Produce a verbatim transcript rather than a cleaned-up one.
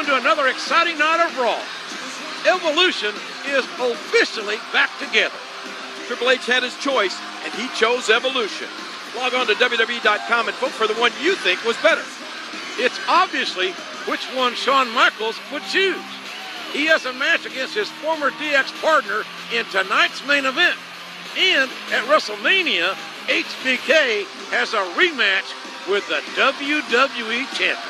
to another exciting night of Raw. Evolution is officially back together. Triple H had his choice, and he chose Evolution. Log on to W W E dot com and vote for the one you think was better. It's obviously which one Shawn Michaels would choose. He has a match against his former D X partner in tonight's main event. And at WrestleMania, H B K has a rematch with the W W E Champion.